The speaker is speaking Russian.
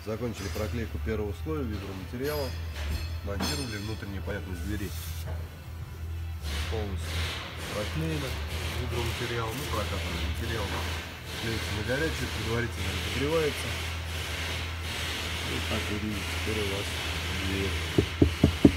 Закончили проклейку первого слоя виброматериала. Монтировали внутреннюю поверхность двери. Полностью проклеено виброматериал, ну прокатанный материал. Клеится на горячую, предварительно разогревается. И так выглядит теперь у вас дверь.